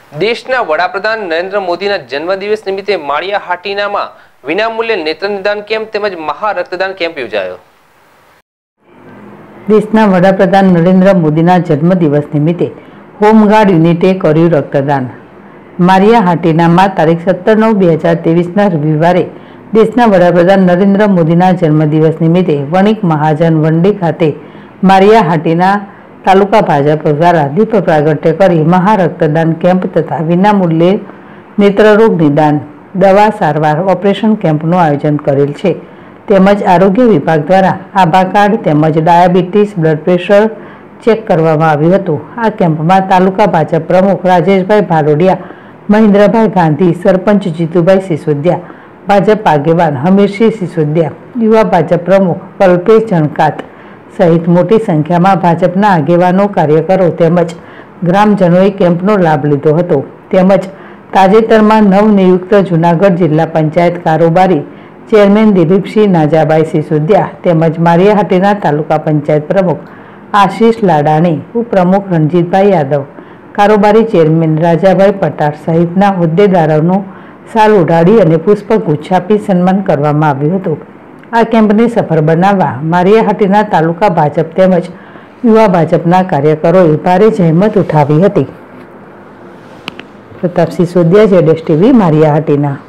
દેશના વડાપ્રધાન નરેન્દ્ર મોદીના જન્મદિવસ નિમિત્તે માળિયા હાટીનામાં વિનામૂલ્યે નેત્ર નિદાન કેમ્પ તેમજ મહા રક્તદાન કેમ્પ યોજાયો। દેશના વડાપ્રધાન નરેન્દ્ર મોદીના જન્મદિવસ નિમિત્તે હોમગાર્ડ યુનિટે કર્યું રક્તદાન। માળિયા હાટીનામાં તારીખ 17/9/2023ના રવિવારે દેશના વડાપ્રધાન નરેન્દ્ર મોદીના જન્મદિવસ નિમિત્તે વણિક મહાજન વંડી ખાતે માળિયા હાટીના તાલુકા ભાજપ દ્વારા દીપ પ્રાગટ્ય કરી મહા રક્તદાન કેમ્પ તથા વિનામૂલ્યે નેત્રરોગ નિદાન દવા સારવાર ઓપરેશન કેમ્પનું આયોજન કરેલ છે। તેમજ આરોગ્ય વિભાગ દ્વારા આભા કાર્ડ તેમજ ડાયાબિટીસ બ્લડ પ્રેશર ચેક કરવામાં આવ્યું હતું। આ કેમ્પમાં તાલુકા ભાજપ પ્રમુખ રાજેશભાઈ ભાલોડિયા, મહેન્દ્રભાઈ ગાંધી, સરપંચ જીતુભાઈ સિસોદિયા, ભાજપ આગેવાન હમીરસિંહ સિસોદિયા, યુવા ભાજપ પ્રમુખ કલ્પેશ જણકાત સહિત મોટી સંખ્યામાં ભાજપના આગેવાનો, કાર્યકરો તેમજ ગ્રામજનોએ કેમ્પનો લાભ લીધો હતો। તેમજ તાજેતરમાં નવનિયુક્ત જૂનાગઢ જિલ્લા પંચાયત કારોબારી ચેરમેન દિલીપસિંહ નાજાભાઈ સિસોદિયા તેમજ માળિયા હાટીના તાલુકા પંચાયત પ્રમુખ આશીષ લાડાણી, ઉપપ્રમુખ રણજીતભાઈ યાદવ, કારોબારી ચેરમેન રાજાભાઈ પટાર સહિતના હોદ્દેદારોનું શાલ ઉડાડી અને પુષ્પગુચ્છ આપી સન્માન કરવામાં આવ્યું હતું। આ કેમ્પને સફળ બનાવવા માળિયા હાટીના તાલુકા ભાજપ તેમજ યુવા ભાજપના કાર્યકરોએ ભારે જહેમત ઉઠાવી હતી। પ્રતાપ સિસોદિયા, ZSTV, માળિયા હાટીના।